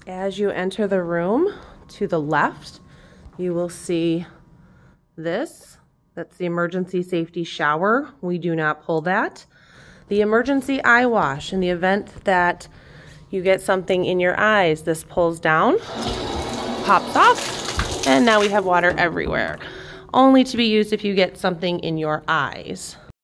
As you enter the room, to the left, you will see this. That's the emergency safety shower. We do not pull that. The emergency eye wash, in the event that you get something in your eyes, this pulls down, pops off, and now we have water everywhere. Only to be used if you get something in your eyes.